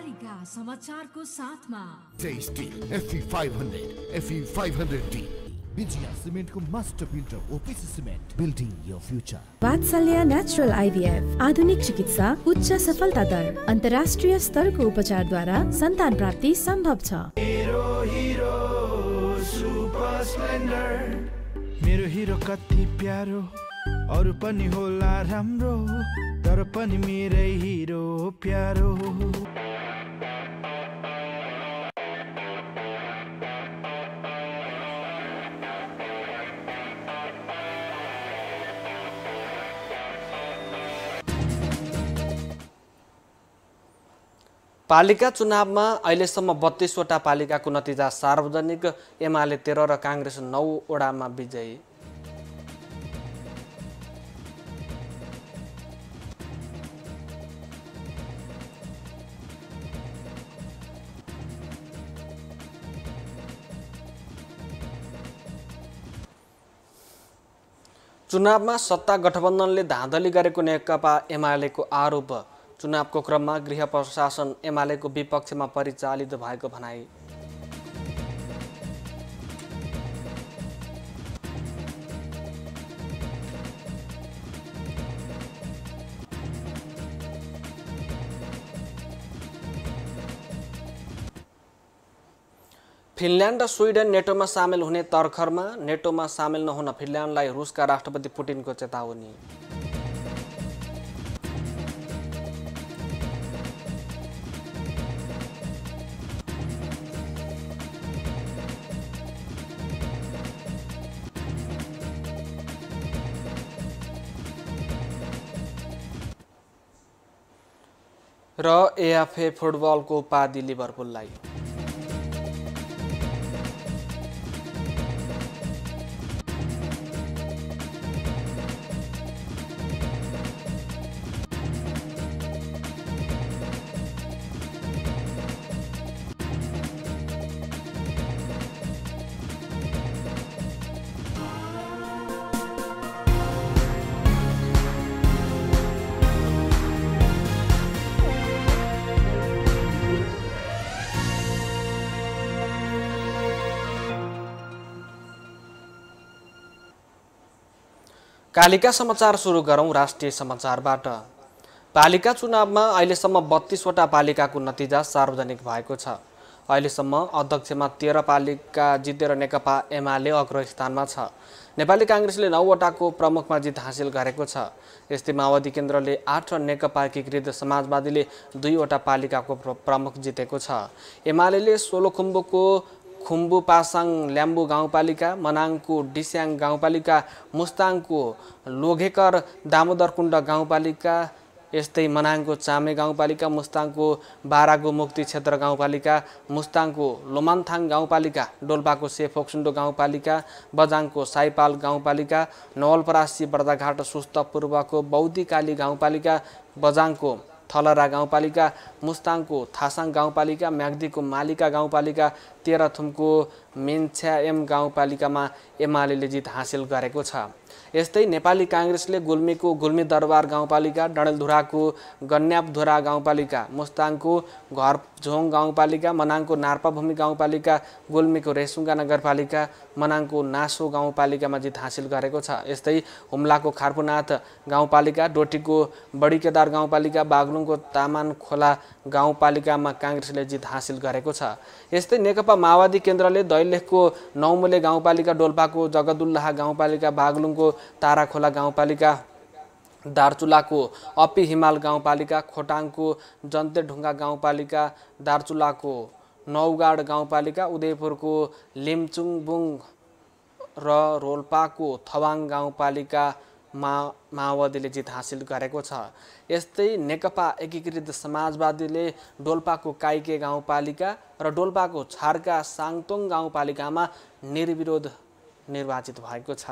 पालिका समाचारको साथमा टेस्टी FE500 FE500D विजया सिमेन्टको master builder OPC cement building your future. Vatsalya natural IVF आधुनिक चिकित्सा उच्च सफलता दर अन्तर्राष्ट्रिय स्तरको उपचारद्वारा सन्तान प्राप्ति सम्भव छ। मेरो हिरो कति प्यारो अरु पनि होला राम्रो तर पनि मेरै हिरो प्यारो। पालिका चुनावमा अहिलेसम्म 32 वटा पालिकाको नतिजा सार्वजनिक। एमाले 13 र काङ्ग्रेस 9 वडामा विजयी। चुनावमा सत्ता गठबन्धनले धाँधली गरेको नेकपा एमालेको आरोप। चुनावको क्रममा गृह प्रशासन एमालेको विपक्षमा परिचालित भएको भनाई। फिनल्यान्ड र स्विडेन नेटोमा सामेल हुने तर्खरमा नेटोमा सामेल नहुन फिनल्यान्डलाई रुसका राष्ट्रपति पुटिनको चेतावनी। र AFA फुटबलको उपाधि लिभरपुललाई। कालिका समाचार सुरु गरौं राष्ट्रिय समाचारबाट। पालिका चुनावमा अहिलेसम्म 32 वटा पालिकाको नतिजा सार्वजनिक भएको छ। अहिलेसम्म अध्यक्षमा 13 पालिका जितेर नेकपा एमाले अग्र स्थानमा छ। नेपाली काङ्ग्रेसले 9 वटाको प्रमुखमा जित हासिल गरेको छ। यस्तै माओवादी केन्द्रले 8 र नेकपा एकीकृत समाजवादीले 2 वटा पालिकाको प्रमुख जितेको छ। एमालेले सोलुखुम्बुको खुम्बु पासाङ ल्याम्बु गाउँपालिका, मनाङको डिस्याङ गाउँपालिका, मुस्ताङको लोघेकर दामोदरकुण्ड गाउँपालिका, यस्तै मनाङको चामे गाउँपालिका, मुस्ताङको बारागो मुक्ति क्षेत्र गाउँपालिका, मुस्ताङको लोमान्थाङ गाउँपालिका, डोल्पाको सेफोक्सुन्डो गाउँपालिका, बजाङको साइपाल गाउँपालिका, नवलपरासी बर्दाघाट सुस्त पूर्वको बौद्धिकाली गाउँपालिका, बजाङको थलरा गाउँपालिका, मुस्ताङको थासाङ गाउँपालिका, म्याग्दीको मालिका गाउँपालिका, तेह्रथुमको मेन्छ्याएम गाउँपालिकामा एमालेले जित हासिल गरेको छ। यस्तै नेपाली काङ्ग्रेसले गुल्मीको गुल्मी दरबार गाउँपालिका, डडेलधुराको गन्यापधुरा गाउँपालिका, मुस्ताङको घरझोङ गाउँपालिका, मनाङको नार्पाभूमि गाउँपालिका, गुल्मीको रेसुङ्गा नगरपालिका, मनाङको नासो गाउँपालिकामा जित हासिल गरेको छ। यस्तै हुम्लाको खारपुनाथ गाउँपालिका, डोटीको बडीकेदार गाउँपालिका, बागलुङको तामान खोला गाउँपालिकामा काङ्ग्रेसले जित हासिल गरेको छ। यस्तै नेकपा माओवादी केन्द्रले दैलेखको नौमुले गाउँपालिका, डोल्पाको जगदुल्लाह गाउँपालिका, बागलुङको ताराखोला गाउँपालिका, दार्चुलाको अपी हिमाल गाउँपालिका, खोटाङको जन्तेढुङ्गा गाउँपालिका, दार्चुलाको नौगाड गाउँपालिका, उदयपुरको लिम्चुङबुङ र रोल्पाको थवाङ गाउँपालिका माओवादीले जित हासिल गरेको छ। यस्तै नेकपा एकीकृत समाजवादीले डोल्पाको काइके गाउँपालिका र डोल्पाको छार्का साङतोङ गाउँपालिकामा निर्विरोध निर्वाचित भएको छ।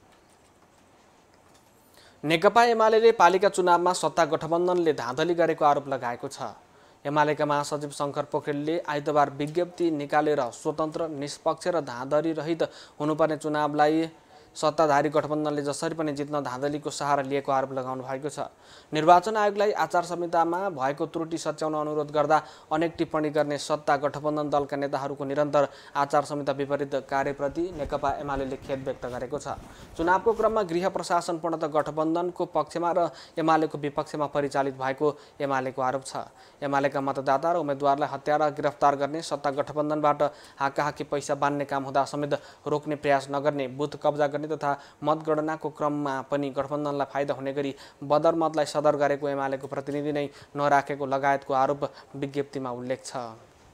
नेकपा एमाले पालिका चुनावमा सत्ता गठबन्धनले धाँधली गरेको आरोप लगाएको छ। एमालेका महासचिव शङ्कर पोखरेलले आइतबार विज्ञप्ति निकालेर स्वतन्त्र, निष्पक्ष र धाँधली रहित हुनुपर्ने चुनावलाई सत्ताधारी गठबन्धनले जसरी पनि जित्न धाँधलीको सहारा लिएको आरोप लगाउनु भएको छ। निर्वाचन आयोगलाई आचार संहितामा भएको त्रुटि सच्याउन अनुरोध गर्दा अनेक टिप्पणी गर्ने सत्ता गठबन्धन दलका नेताहरूको निरन्तर आचार संहिता विपरीत कार्यप्रति नेकपा एमाले खेद व्यक्त गरेको छ। चुनावको क्रममा गृह प्रशासन पूर्णतः गठबन्धनको पक्षमा र एमालेको विपक्षमा परिचालित भएको एमालेको आरोप छ। एमालेका मतदाता र उम्मेदवारलाई हत्या र गिरफ्तार गर्ने, सत्ता गठबन्धनबाट हाकाहाकी पैसा बान्ने काम हुँदा समेत रोक्ने प्रयास नगर्ने, बुथ कब्जा गर्ने तथा मतगणनाको क्रममा पनि गठबन्धनलाई फाइदा हुने गरी बदर मतलाई सदर गरेको एमालेको प्रतिनिधि नै नराखेको लगायतको आरोप विज्ञप्तिमा उल्लेख छ।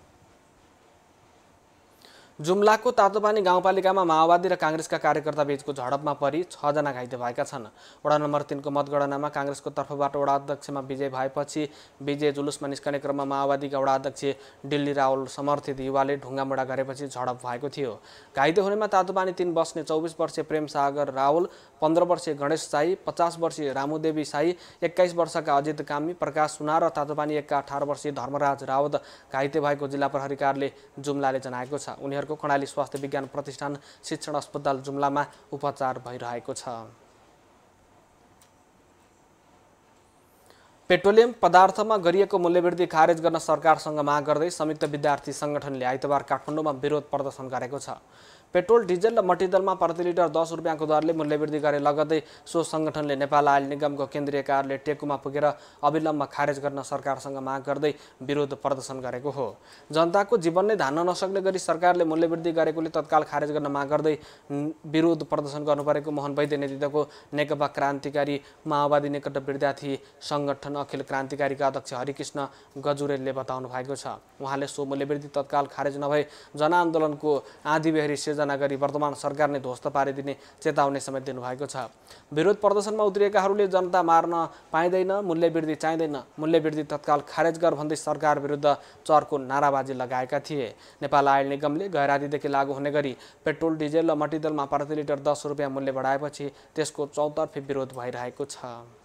जुम्लाको तातोपानी गाउँपालिकामा माओवादी र काङ्ग्रेसका कार्यकर्ता बीचको झडपमा परि 6 जना घाइते भएका छन्। वडा नम्बर 3 को मतगणनामा काङ्ग्रेसको तर्फबाट वडा अध्यक्षमा विजय भएपछि विजय जुलुसमा निस्कने क्रममा माओवादीका वडा अध्यक्ष डिल्ली रावल समर्थित युवाले ढुङ्गामुढा गरेपछि झडप भएको थियो। घाइते हुनेमा तातोपानी 3 बस्ने 24 वर्षीय प्रेम सागर रावल, 15 वर्षीय गणेश साई, 50 वर्षीय रामुदेवी साई, 21 वर्षका अजित कामी, प्रकाश सुनार र तातोपानी 1 का 18 वर्षीय धर्मराज रावत घाइते भएको जिल्ला प्रहरी कार्यालय जुम्लाले जनाएको छ। उनीहरूको कर्णाली स्वास्थ्य विज्ञान प्रतिष्ठान शिक्षण अस्पताल जुम्लामा उपचार भइरहेको छ। पेट्रोलियम पदार्थमा गरिएको मूल्यवृद्धि खारेज गर्न सरकारसँग माग गर्दै संयुक्त विद्यार्थी संगठनले आइतबार काठमाडौँमा विरोध प्रदर्शन गरेको छ। पेट्रोल, डिजल र मट्टीतेलमा प्रति लिटर 10 रुपियाँको दरले मूल्यवृद्धि गरे लगतै सो संगठनले नेपाल आयल निगमको केन्द्रीय कार्यालय टेकुमा पुगेर अविलम्ब खारेज गर्न सरकारसँग माग गर्दै विरोध प्रदर्शन गरेको हो। जनताको जीवन नै धान्न नसक्ने गरी सरकारले मूल्यवृद्धि गरेकोले तत्काल खारेज गर्न माग गर्दै विरोध प्रदर्शन गर्नुपरेको मोहन वैद्य नेतृत्वको नेकपा क्रान्तिकारी माओवादी निकट विद्यार्थी संगठन अखिल क्रान्तिकारीका अध्यक्ष हरिकृष्ण गजुरेलले बताउनु भएको छ। उहाँले सो मूल्यवृद्धि तत्काल खारेज नभए जनआन्दोलनको आँधीबेहरी सिर्जना गरी वर्तमान सरकार नै ध्वस्त पारिदिने चेतावनी समेत दिनुभएको छ। विरोध प्रदर्शनमा उत्रिएकाहरूले जनता मार्न पाइँदैन, मूल्यवृद्धि चाहिँदैन, मूल्यवृद्धि तत्काल खारेज गर भन्दै सरकार विरुद्ध चर्को नाराबाजी लगाएका थिए। नेपाल आयल निगमले गैरातीदेखि लागू हुने गरी पेट्रोल, डिजेल र मट्टीतेलमा प्रति लिटर 10 रुपियाँ मूल्य बढाएपछि त्यसको चौतर्फी विरोध भइरहेको छ।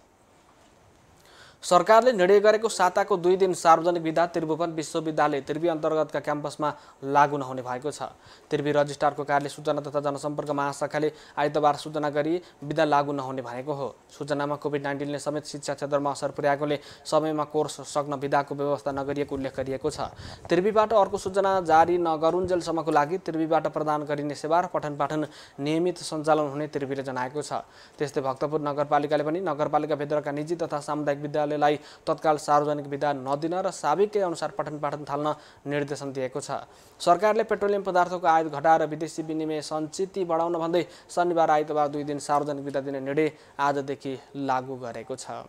सरकारले निर्णय गरेको साताको 2 दिन सार्वजनिक विदा त्रिभुवन विश्वविद्यालय त्रिवी अन्तर्गतका क्याम्पसमा लागू नहुने भएको छ। त्रिवी रजिस्ट्रारको कार्यालय सूचना तथा जनसम्पर्क महाशाखाले आइतबार सूचना गरी विदा लागू नहुने भनेको हो। सूचनामा कोभिड-19ले समेत शिक्षा क्षेत्रमा असर पुर्याएकोले समयमा कोर्स सक्न विदाको व्यवस्था नगरिएको उल्लेख गरिएको छ। त्रिवीबाट अर्को सूचना जारी नगरुन्जेलसम्मको लागि त्रिवीबाट प्रदान गरिने सेवा र पठन पाठन नियमित सञ्चालन हुने त्रिवीले जनाएको छ। त्यस्तै भक्तपुर नगरपालिकाले पनि नगरपालिकाभित्रका निजी तथा सामुदायिक विद्यालय लाई तत्काल सार्वजनिक विदा नदिन र साबिकै अनुसार पठन पाठन थाल्न निर्देशन दिएको छ। सरकारले पेट्रोलियम पदार्थको आयात घटाएर विदेशी विनिमय सञ्चित बढाउन भन्दै शनिबार आइतबार 2 दिन सार्वजनिक विदा दिने निर्णय आजदेखि लागू गरेको छ।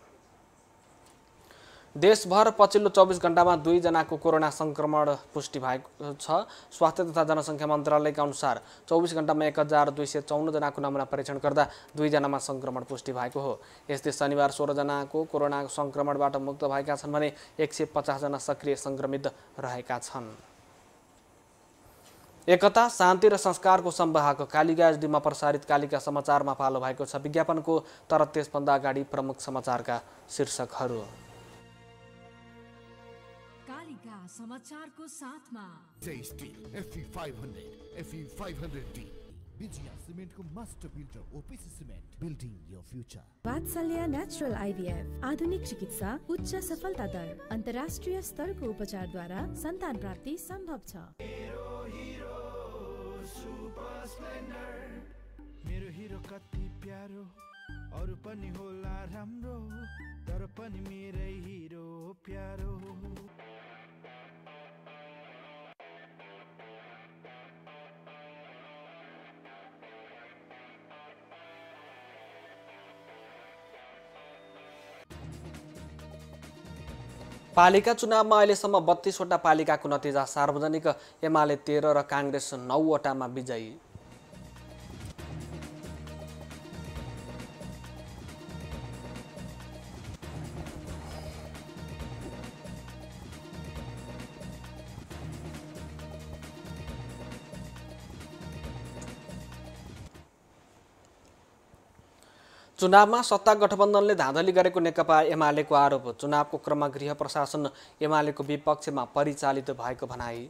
देशभर पछिल्लो 24 घण्टामा 2 जनाको कोरोना संक्रमण पुष्टि भएको छ। स्वास्थ्य तथा जनसङ्ख्या मन्त्रालयका अनुसार 24 घण्टामा 1254 जनाको नमुना परीक्षण गर्दा 2 जनामा संक्रमण पुष्टि भएको हो। यस्तै शनिबार 16 जनाको कोरोना संक्रमणबाट मुक्त भएका छन् भने 150 जना सक्रिय संक्रमित रहेका छन्। एकता, शान्ति र संस्कारको संवाहक कालिका एसडीमा प्रसारित कालिका समाचारमा पालो भएको छ। विज्ञापनको तर त्यसभन्दा अगाडि प्रमुख समाचारका शीर्षकहरू। समाचारको साथमा FE500, FE500D विजया सिमेन्टको master builder OPC cement, building your future. Vatsalya natural IVF आधुनिक चिकित्सा, उच्च सफलता दर, अन्तर्राष्ट्रिय स्तरको उपचारद्वारा सन्तान प्राप्ति सम्भव छ। मेरो हिरो कति प्यारो, अरु पनि होला राम्रो, तर पनि मेरै हिरो प्यारो। पालिका चुनावमा अहिलेसम्म 32 वटा पालिकाको नतिजा सार्वजनिक। एमाले 13 र काङ्ग्रेस 9 वटामा विजयी। चुनावमा सत्ता गठबन्धनले धाँधली गरेको नेकपा एमालेको आरोप। चुनावको क्रममा गृह प्रशासन एमालेको विपक्षमा परिचालित भएको भनाई।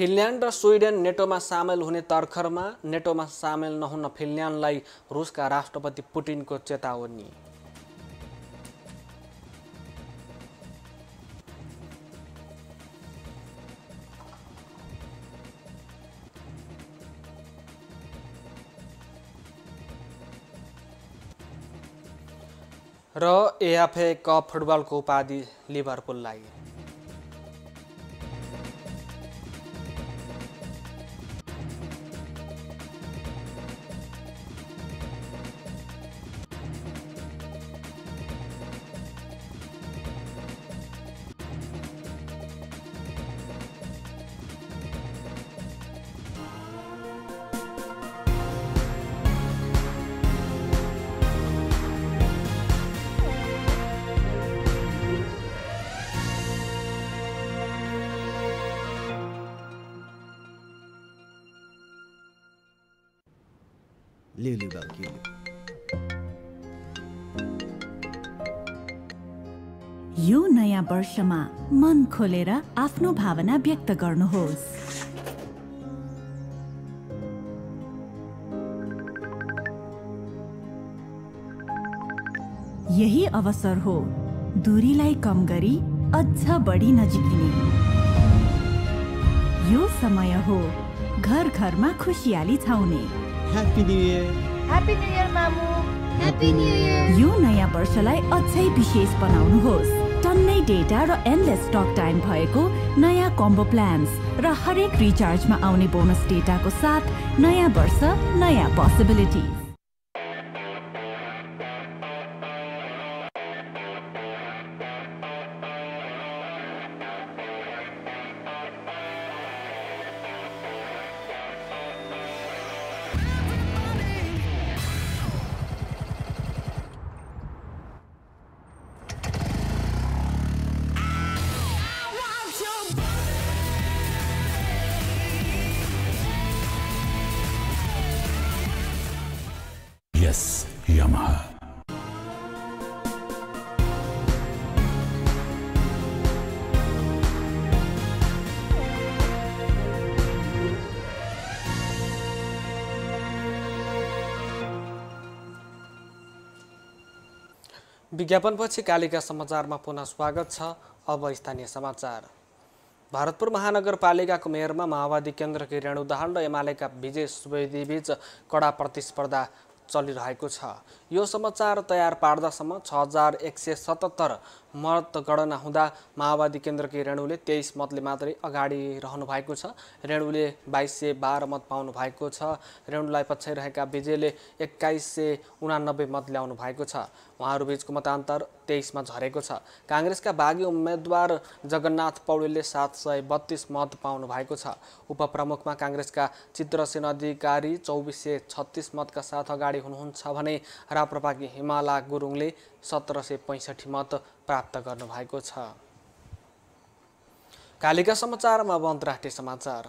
फिनल्यान्ड र स्विडेन नेटोमा सामेल हुने तर्खरमा नेटोमा सामेल नहुन फिनल्यान्डलाई रुसका राष्ट्रपति पुटिनको चेतावनी। र एएफए कप फुटबलको उपाधि लिभरपुललाई। यो नयाँ वर्षमा मन खोलेर आफ्नो भावना व्यक्त गर्नुहोस्। यही अवसर हो दूरीलाई कम गरी अझ बढी नजिकिने। यो समय हो घर घरमा खुशियाली छाउने। Happy new year. Happy new year मामु। Happy new year. यो नयाँ वर्षलाई अझै विशेष बनाउनुहोस्। टन्नै डेटा र एन्डलेस टक टाइम भएको नयाँ कम्बो प्लान्स र हरेक रिचार्जमा आउने बोनस डेटाको साथ नयाँ वर्ष नयाँ पोसिबिलिटिज। Yes, Yamaha. विज्ञापनपछि कालिका समाचारमा पुनः स्वागत छ। अब स्थानीय समाचार। भरतपुर महानगरपालिकाको मेयरमा माओवादी केन्द्रकी रेणु दाहाल र एमालेका विजय सुवेदी बीच कडा प्रतिस्पर्धा चलिरहेको छ। यो समाचार तयार पार्दासम्म 6177 मतगणना हुँदा माओवादी केन्द्रकी रेणुले 23 मतले मात्रै अगाडि रहनु भएको छ। रेणुले 2212 मत पाउनु भएको छ। रेणुलाई पछ्याइरहेका विजयले 2189 मत ल्याउनु भएको छ। उहाँहरूबीचको मतान्तर 23 मा झरेको छ। काङ्ग्रेसका बागी उम्मेद्वार जगन्नाथ पौडेलले 732 मत पाउनु भएको छ। उपप्रमुखमा काङ्ग्रेसका चित्रसेन अधिकारी 2436 मतका साथ अगाडि हुनुहुन्छ भने राप्रपाकी हिमाला गुरुङले 1765 मत प्राप्त गर्नुभएको छ। कालिका समाचारमा अब अन्तर्राष्ट्रिय समाचार।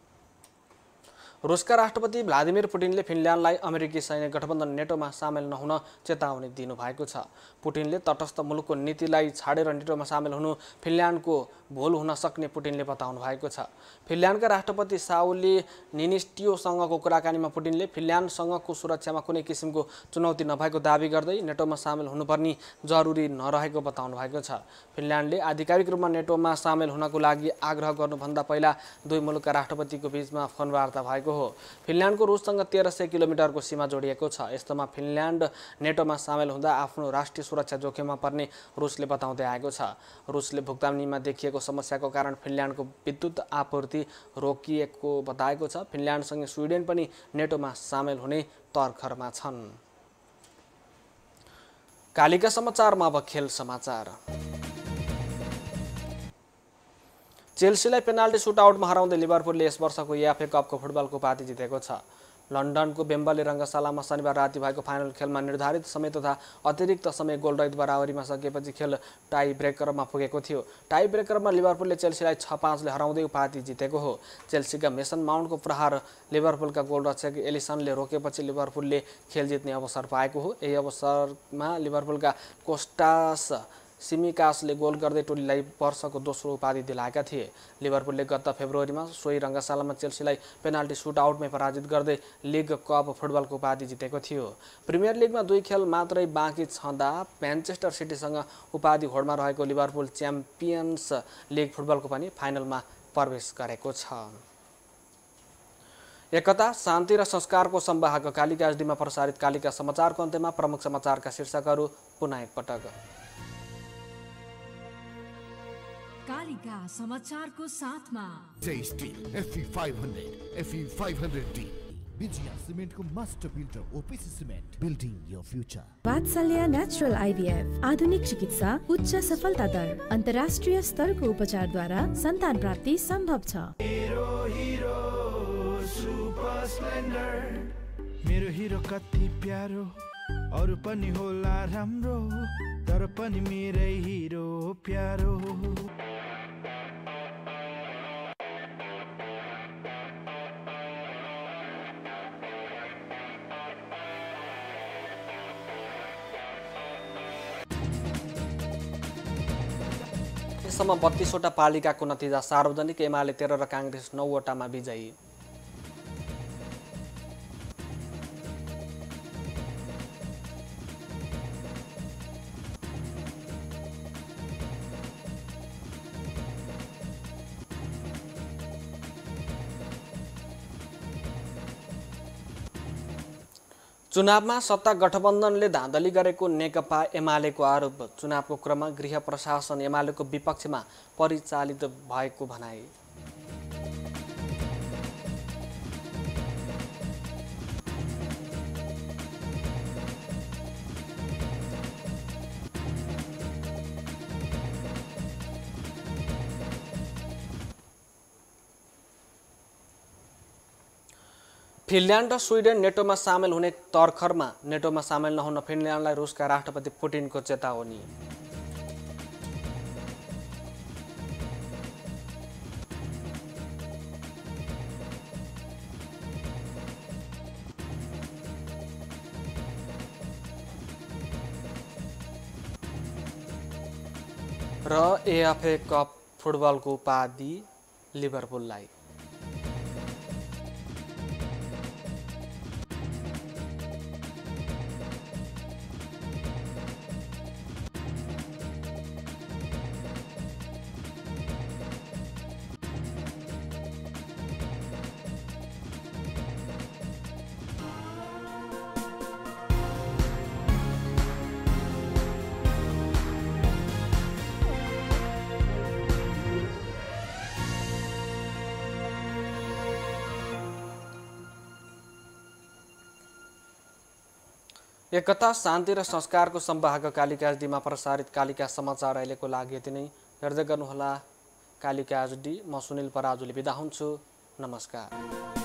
रुसका राष्ट्रपति भ्लादिमिर पुटिनले फिनल्यान्डलाई अमेरिकी सैन्य गठबन्धन नेटोमा सामेल नहुन चेतावनी दिनुभएको छ। पुटिनले तटस्थ मुलुकको नीतिलाई छाडेर नेटोमा सामेल हुनु फिनल्यान्डको भूल हुन सक्ने पुटिनले बताउनु भएको छ। फिनल्यान्डका राष्ट्रपति साउली निनिस्टियोसँगको कुराकानीमा पुटिनले फिनल्यान्डसँगको सुरक्षामा कुनै किसिमको चुनौती नभएको दावी गर्दै नेटोमा सामेल हुनुपर्ने जरुरी नरहेको बताउनु भएको छ। फिनल्यान्डले आधिकारिक रूपमा नेटोमा सामेल हुनको लागि आग्रह गर्नुभन्दा पहिला दुई मुलुकका राष्ट्रपतिको बीचमा फोन वार्ता भएको हो। फिनल्यान्डको रुससँग 1300 किलोमिटरको सीमा जोडिएको छ। यस्तोमा फिनल्यान्ड नेटोमा सामेल हुँदा आफ्नो राष्ट्रिय सुरक्षा जोखिममा पर्ने रुसले बताउँदै आएको छ। रुसले भुक्तानीमा देखिएको समस्याको कारण फिनल्यान्डको विद्युत आपूर्ति रोकिएको बताएको छ। फिनल्यान्डसँगै स्विडेन पनि नेटोमा सामेल हुने तर्खरमा छन्। कालिका समाचारमा अब खेल समाचार। चेल्सीलाई पेनाल्टी सुटआउटमा हराउँदै लिभरपुलले यस वर्षको एएफए कपको फुटबलको उपाधि जितेको छ। लन्डनको बेम्बली रङ्गशालामा शनिबार राति भएको फाइनल खेलमा निर्धारित समय तथा अतिरिक्त समय गोलरहित बराबरीमा सकिएपछि खेल टाई ब्रेकरमा पुगेको थियो। टाई ब्रेकरमा लिभरपुलले चेल्सीलाई 6-5 ले हराउँदै उपाधि जितेको हो। चेल्सीका मेसन माउन्टको प्रहार लिभरपुलका गोलरक्षक एलिसनले रोकेपछि लिभरपुलले खेल जित्ने अवसर पाएको हो। यही अवसरमा लिभरपुलका कोस्टास सिमिकासले गोल गर्दै टोलीलाई वर्षको दोस्रो उपाधि दिलाएका थिए। लिभरपुलले गत फेब्रुअरीमा सोही रङ्गशालामा चेल्सीलाई पेनाल्टी सुटआउटमै पराजित गर्दै लिग कप फुटबलको उपाधि जितेको थियो। प्रिमियर लिगमा 2 खेल मात्रै बाँकी छँदा म्यान्चेस्टर सिटीसँग उपाधि होडमा रहेको लिभरपुल च्याम्पियन्स लिग फुटबलको पनि फाइनलमा प्रवेश गरेको छ। एकता, शान्ति र संस्कारको संवाहक कालिका एचडीमा प्रसारित कालिका समाचारको अन्त्यमा प्रमुख समाचारका शीर्षकहरू पुनः एकपटक। कालिका समाचारको साथमा स्टिल FE500 FE500D विजया सिमेन्टको master builder OPC cement building your future. Vatsalya natural IVF आधुनिक चिकित्सा उच्च सफलता दर अन्तर्राष्ट्रिय स्तरको उपचारद्वारा सन्तान प्राप्ति सम्भव छ। मेरो हिरो कति प्यारो अरु पनि होला राम्रो तर पनि मेरै हिरो प्यारो। यसम्म 32 वटा पालिकाको नतिजा सार्वजनिक। एमाले 13 र काङ्ग्रेस 9 वटामा विजयी। चुनावमा सत्ता गठबन्धनले धाँधली गरेको नेकपा एमालेको आरोप। चुनावको क्रममा गृह प्रशासन एमालेको विपक्षमा परिचालित भएको भनाए। फिनल्यान्ड र स्विडेन नेटोमा सामेल हुने तर्खरमा नेटोमा सामेल नहुन फिनल्यान्डलाई रुसका राष्ट्रपति पुटिनको चेतावनी। र एएफए कप फुटबलको उपाधि लिभरपुललाई। एकता, शान्ति र संस्कारको संवाहक कालिका एचडीमा प्रसारित कालिका समाचार अहिलेको लागि यति नै। हेर्दै गर्नुहोला कालिका एचडी। म सुनिल पराजुली बिदा हुन्छु। नमस्कार।